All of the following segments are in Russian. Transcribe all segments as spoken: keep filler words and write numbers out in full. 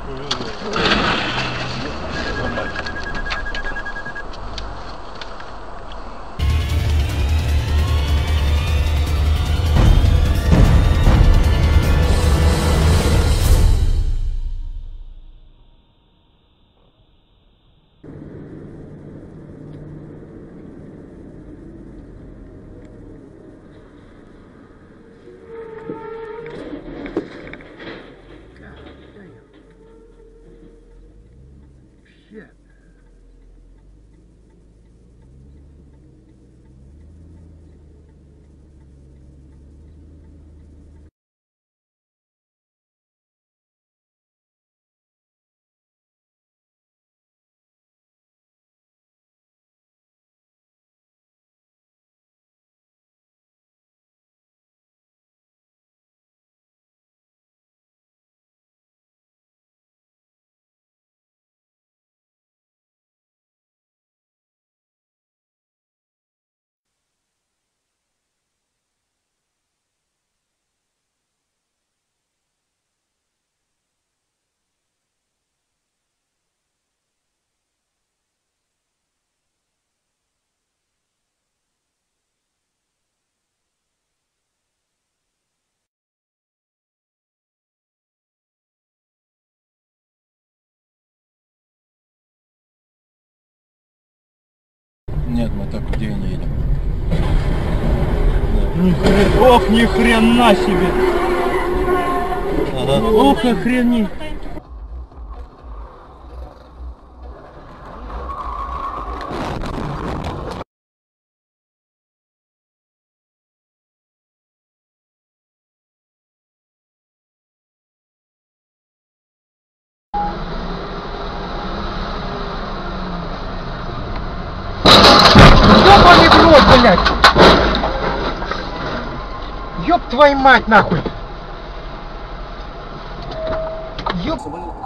Нет, мы так в деревню едем. Ни хрен... Ох, ни хрена себе! Ага. Ох, охренеть! Ёбаный в рот, блядь! Ёб твою мать, нахуй! Ёб...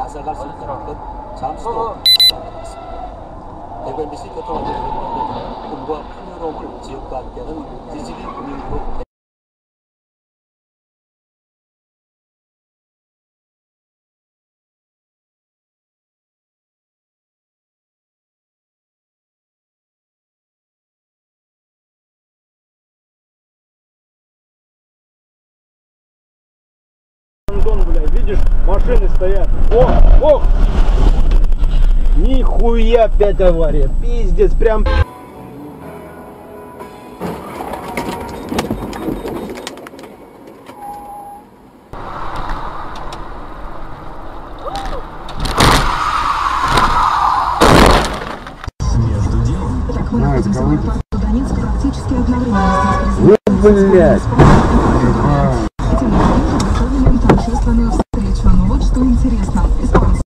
Антон, блядь, видишь, машины стоят. Ох, ох! Нихуя опять авария. Пиздец, прям. Между делом. Так, мы находимся в аэропорту Донецк практически одновременно. Ну, блядь. Торжественную встречу. Но вот что интересно. Испанцы.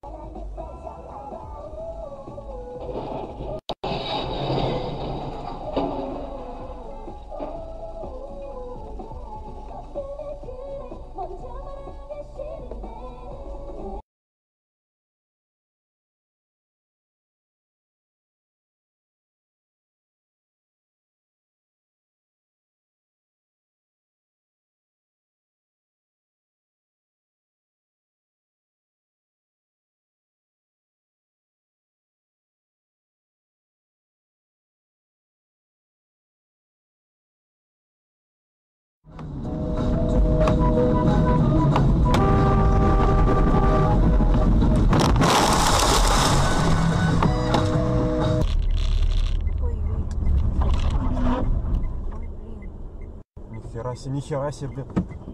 Нихера себе, нихера себе.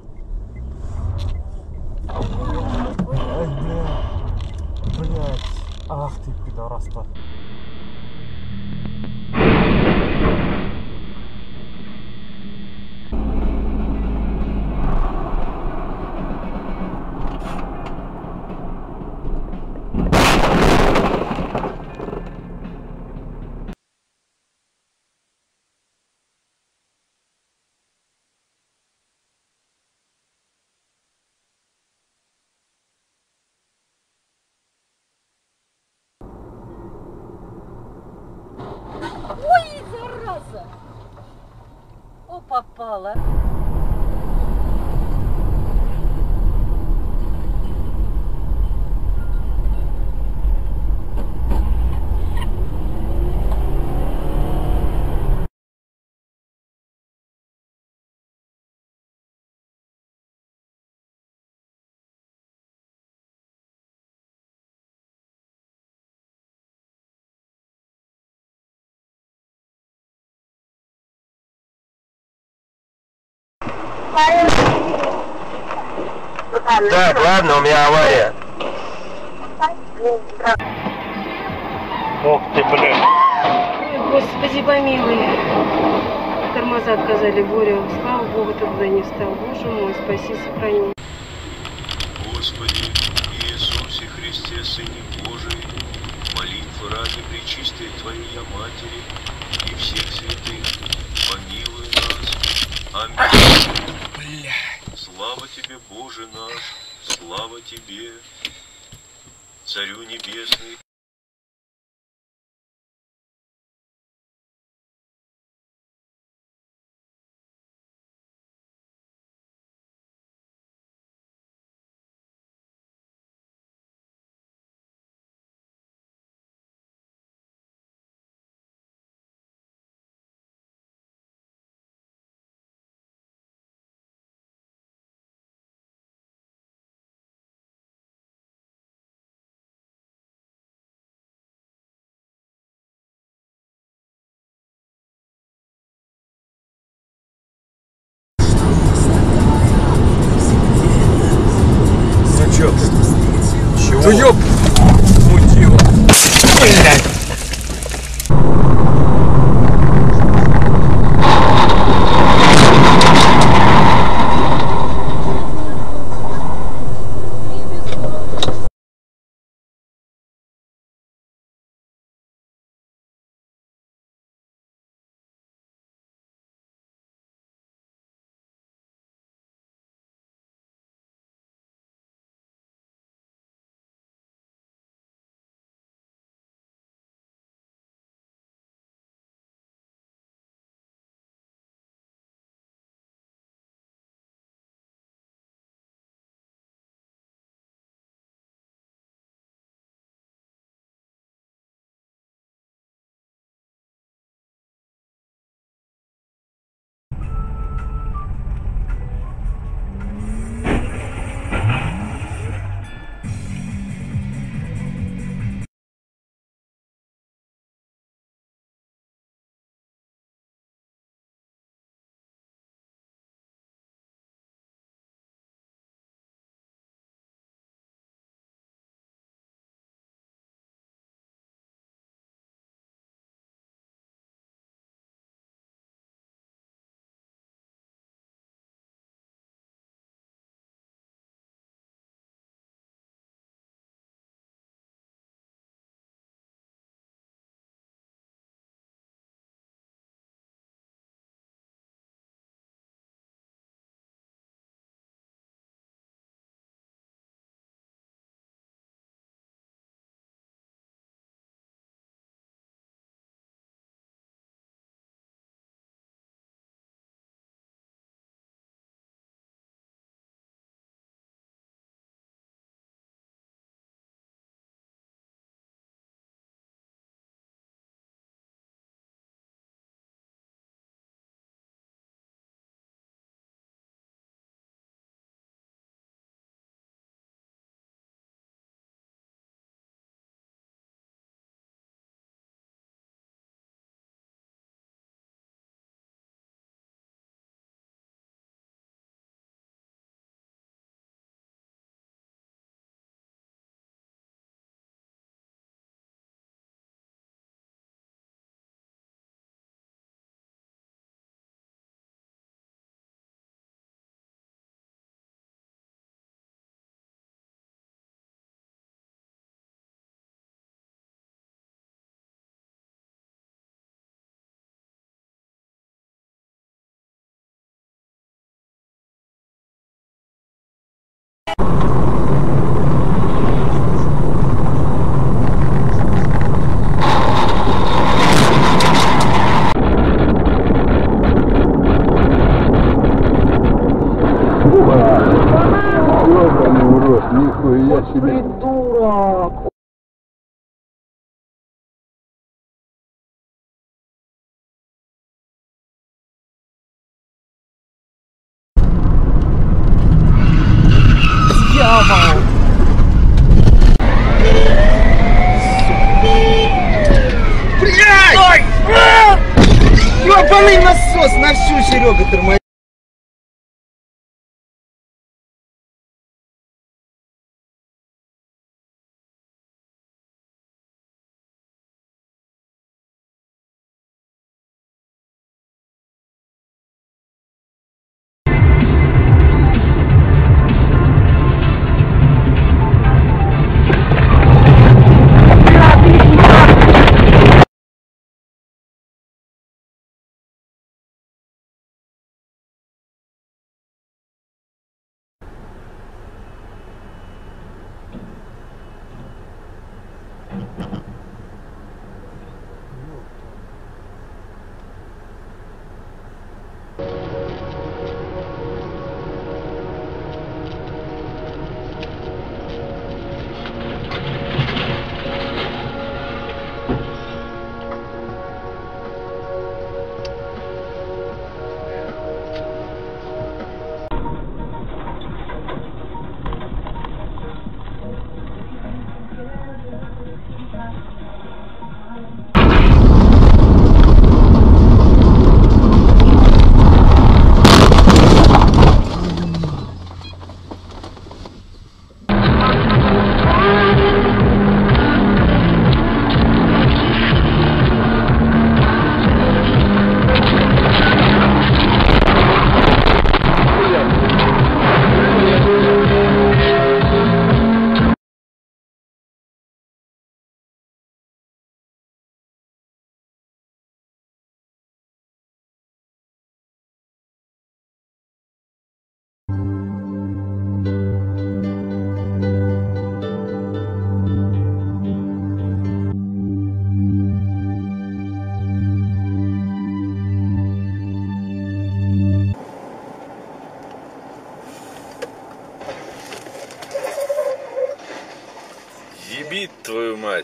Ай, блядь. Блядь. Ах ты, пидорас-то. Ой, зараза! О, попала! Так, ладно, у меня авария. Ох ты, блядь. Ой, Господи, помилуй. Тормоза отказали, Боря. Слава Богу, ты туда не встал. Боже мой, спаси, сохрани. Господи Иисусе Христе, Сыне Божий, молитвы ради пречистой Твоей Матери и всех святых, помилуй нас. Аминь. Блядь. Слава Тебе, Боже наш, слава Тебе, Царю Небесный. Ну чё ты? Чего? Ну ёп! Мутило. Блядь! Нихуя себе. Придурок! Дьявол! Блядь! Ой! Ёбаный насос на всю, Серега, тормози! Ёбить твою мать.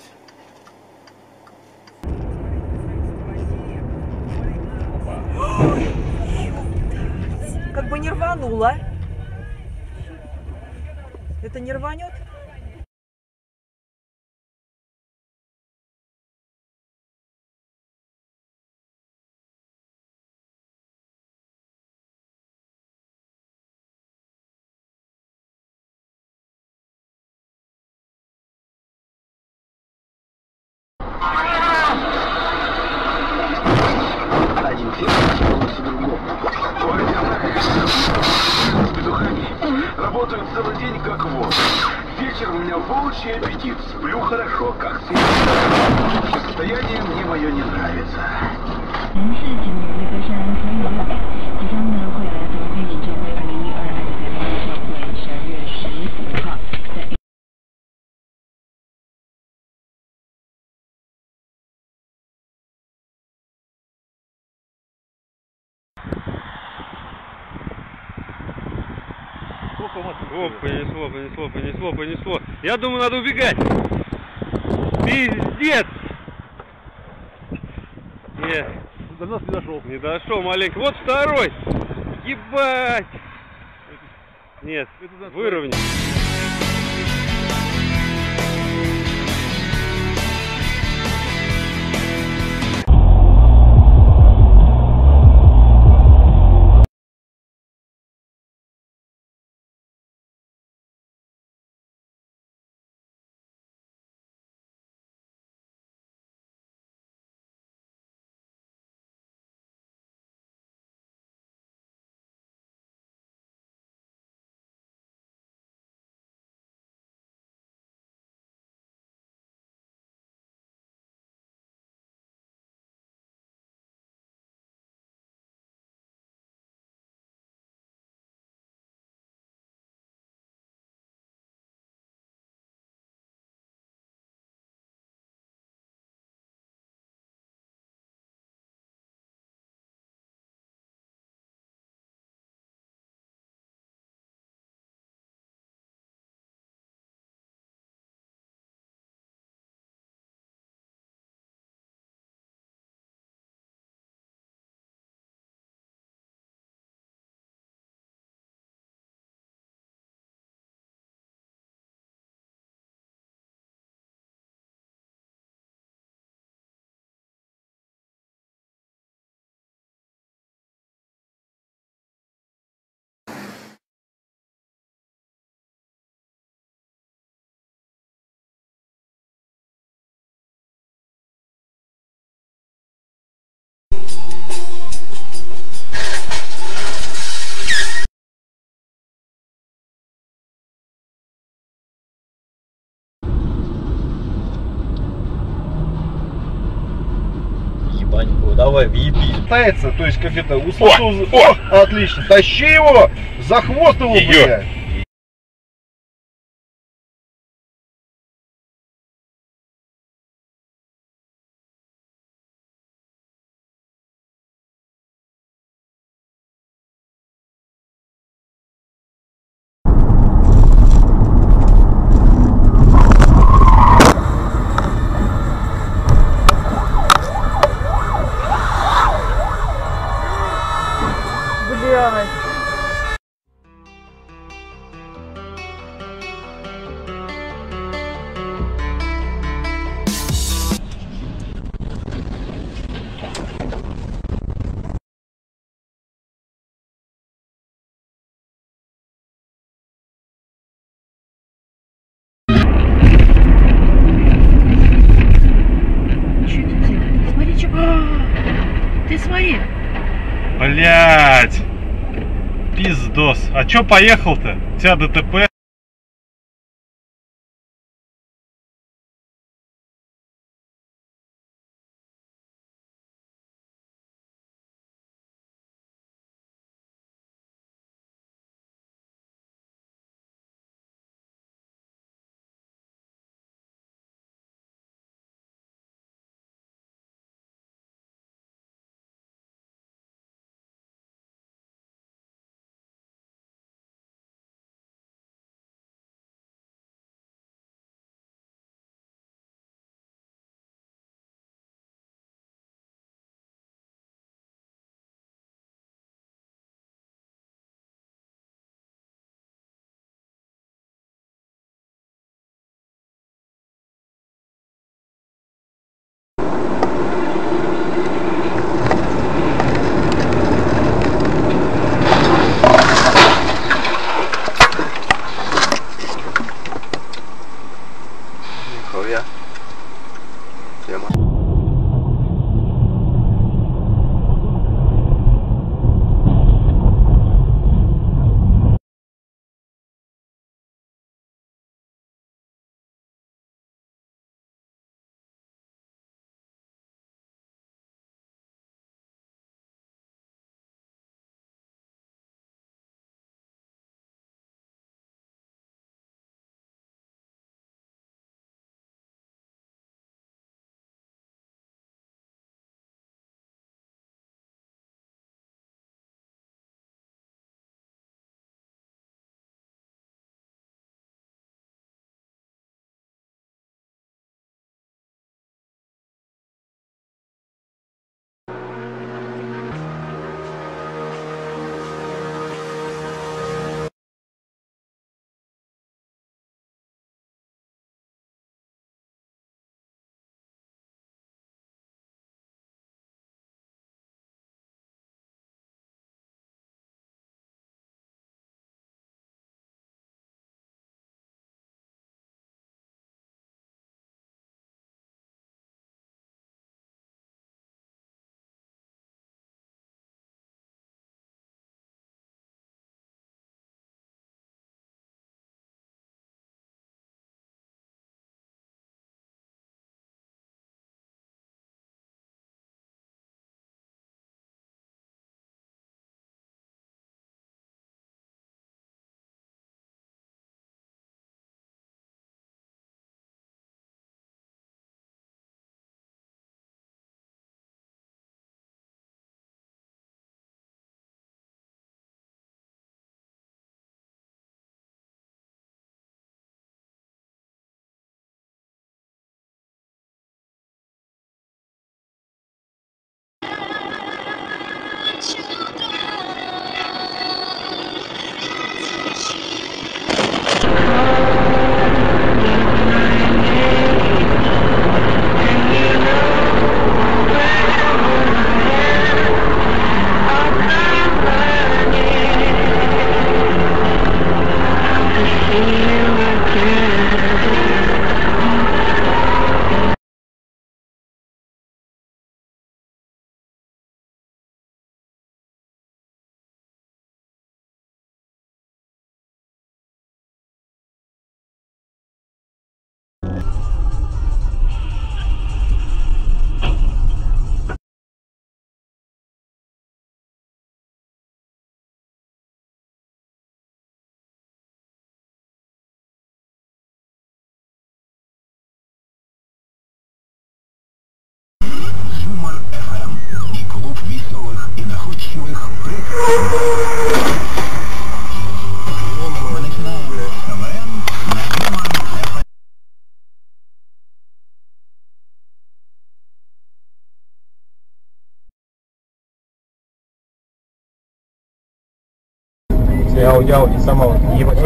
Как бы не рвануло. Это не рванет? Один работаю целый день как вор. Вечер у меня волчий аппетит. Сплю хорошо, как всегда. Состояние мне мое не нравится. 人是指每个山可以热感，即将呢会有来自黑眼教会二零一二爱的黑眼教会十二月十五号在。 О, понесло, понесло, понесло, понесло. Я думаю, надо убегать. Пиздец! Нет. До нас не дошел. Не дошел маленько. Вот второй. Ебать! Нет, выровняй. Давай, въеби. Пытается, то есть как это, услышал. О, о, отлично. Тащи его, за хвост его, блядь. Ты смотри. Блять! Пиздос. А чё поехал-то? У тебя ДТП? ключевых препятствий. Мы начинаем КВН на Human эф эм. Яу, яу, и сама вот ебать.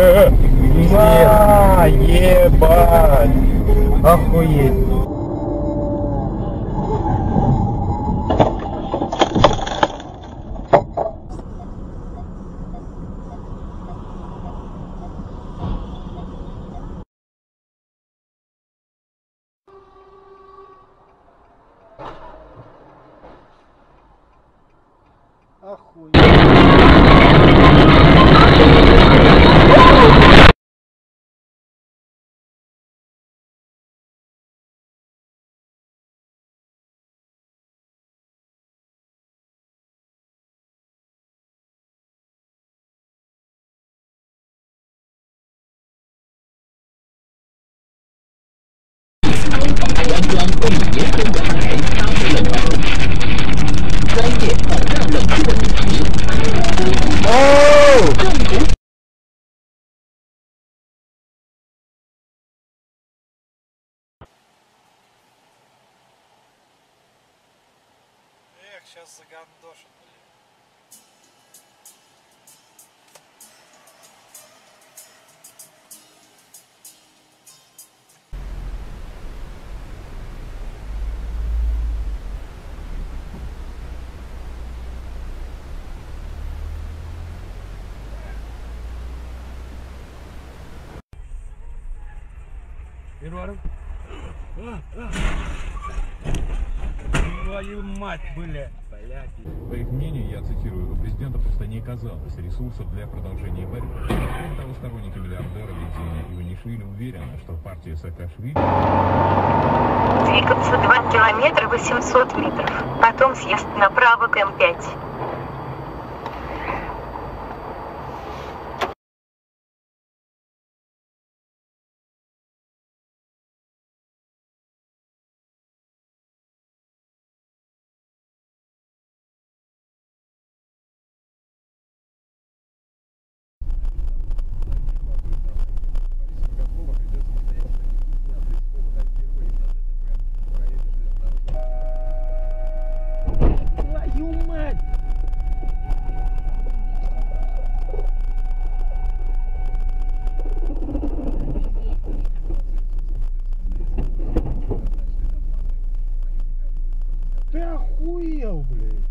А, ебать. Охуеть. Сейчас загандошит, блин. Первый. Твою мать, бля. По их мнению, я цитирую, у президента просто не оказалось ресурсов для продолжения борьбы. Кроме того, сторонники миллиардера Евгения Иванишвили уверены, что партия Саакашвили... Двигаться два километра восемьсот метров, потом съезд направо к эм пять. Ты охуел, блядь.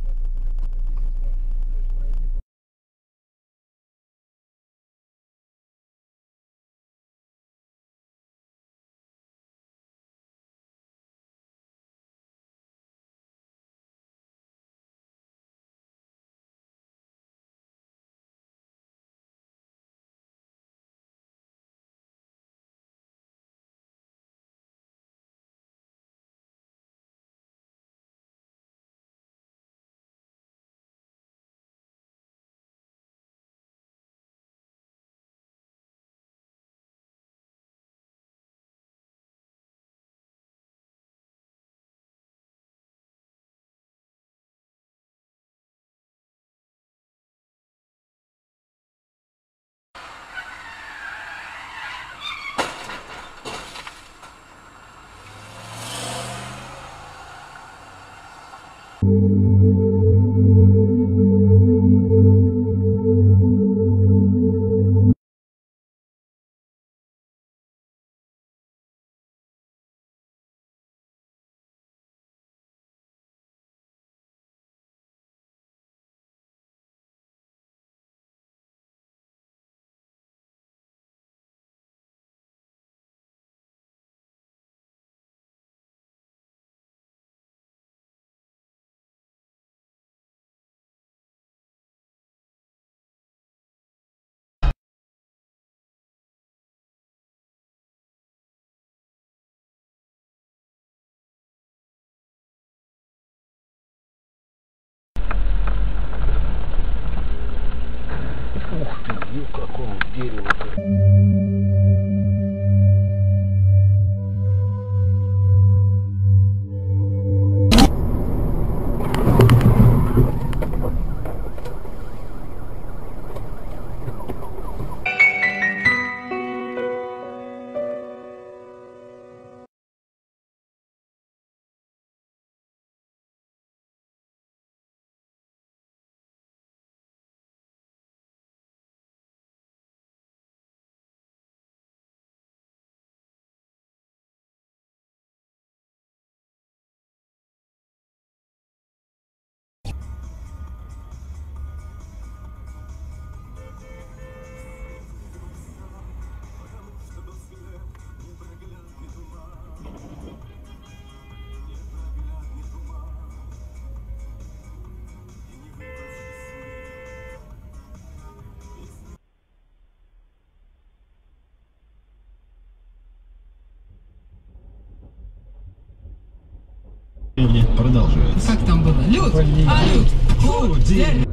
продолжается. Как там было? Люд! А, Люд! О, день!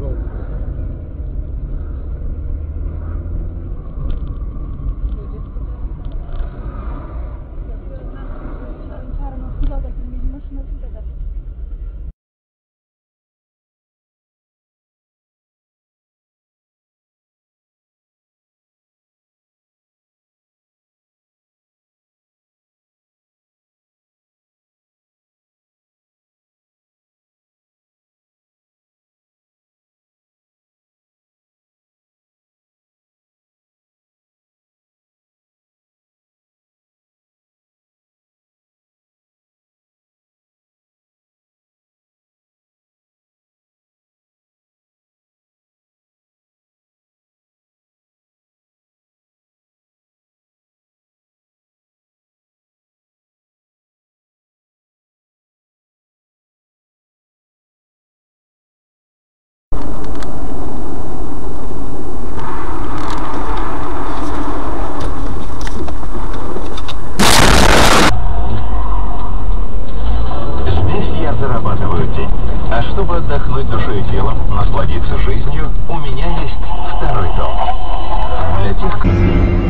А чтобы отдохнуть душой и телом, насладиться жизнью, у меня есть второй дом. Для тех, кто...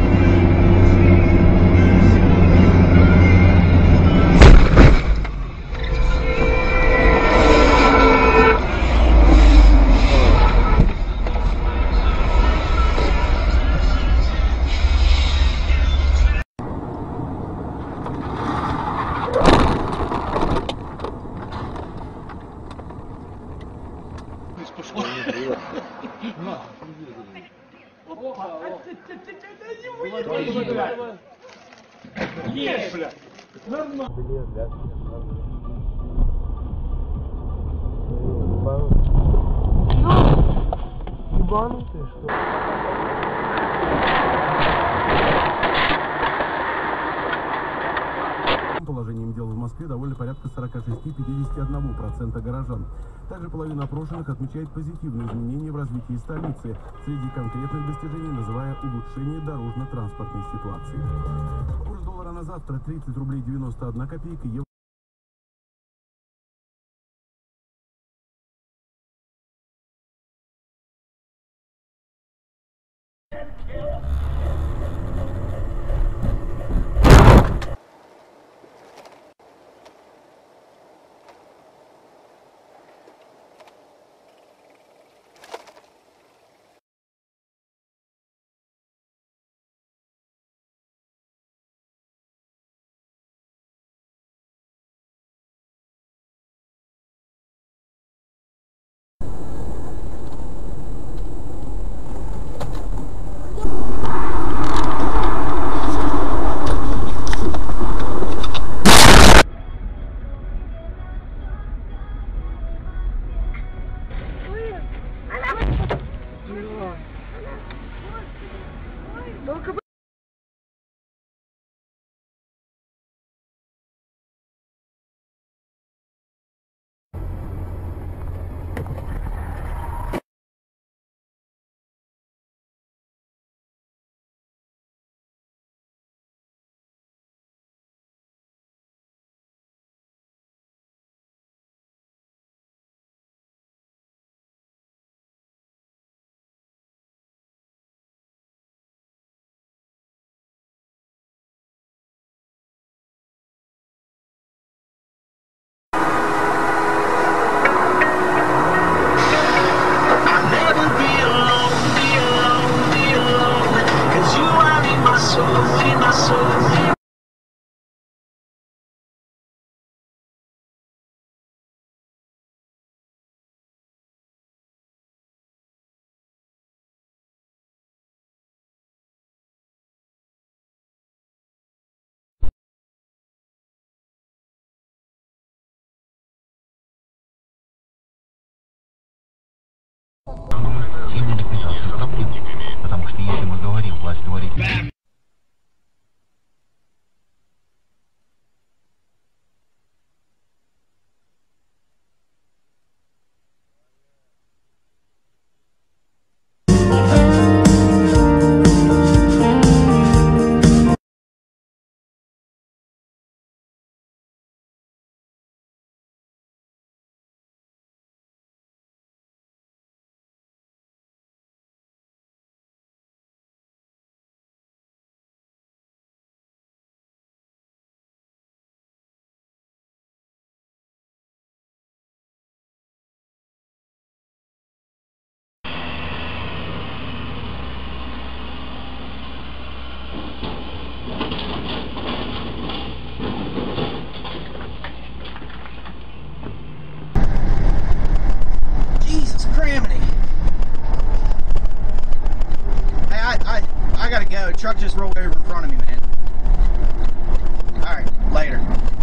Есть, бля! Нормально! Ебанутый, что ли? Положением дел в Москве довольно порядка сорок шесть — пятьдесят один процент горожан. Также половина опрошенных отмечает позитивные изменения в развитии столицы, среди конкретных достижений называя улучшение дорожно-транспортной ситуации. Курс доллара на завтра тридцать рублей девяносто одна копейка. Евро им не написался проблем, потому что если мы говорим власть творит... truck just rolled over in front of me, man. All right, later.